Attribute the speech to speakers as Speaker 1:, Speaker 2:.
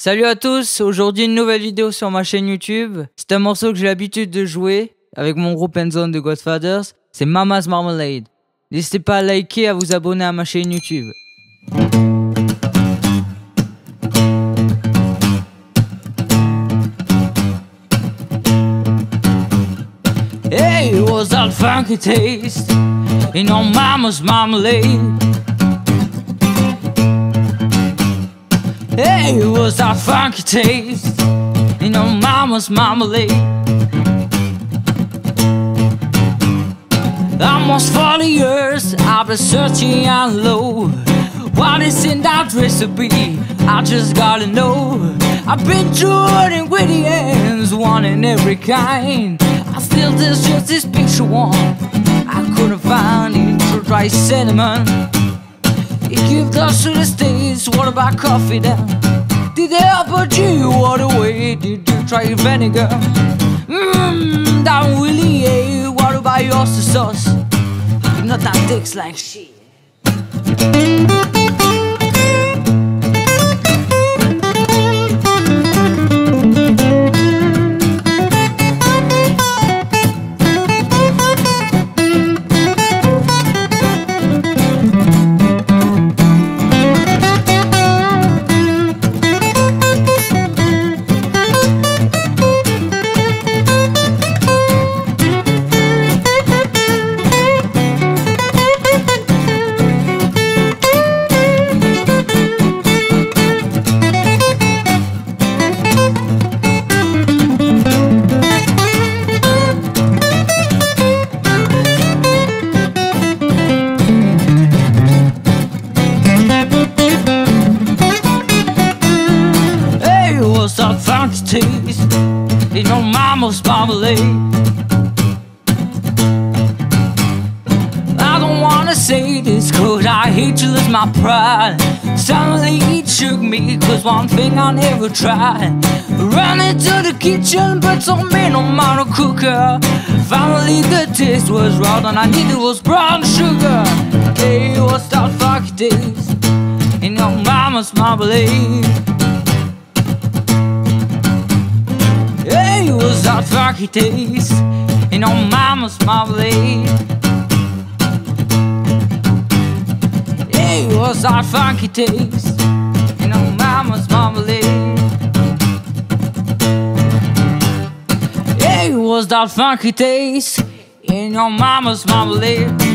Speaker 1: Salut à tous, aujourd'hui une nouvelle vidéo sur ma chaîne YouTube. C'est un morceau que j'ai l'habitude de jouer avec mon groupe Endzone de Godfathers. C'est Mama's Marmalade. N'hésitez pas à liker et à vous abonner à ma chaîne YouTube. Hey, what's that funky taste in your mama's marmalade? Hey, what's that funky taste in your mama's marmalade? Almost 40 years I've been searching and low. What is in that recipe? I just gotta know. I've been through ingredients, one in every kind. I still there's just this picture one I couldn't find it to dry cinnamon. It gives us to the States, what about coffee then? Did they offer you all the way? Did you try vinegar? That really, eh? What about your sauce? You know that tastes like shit. What's that funky taste in your mama's marmalade? I don't wanna say this cause I hate to lose my pride. Suddenly it shook me cause one thing I never tried. Ran into the kitchen, put some meat on my cooker. Finally the taste was right and I needed was brown sugar. Hey, what's that funky taste in your mama's marmalade? Hey, what's that funky taste in your mama's marmalade? Hey, what's that funky taste in your mama's marmalade? Hey, what's that funky taste in your mama's marmalade?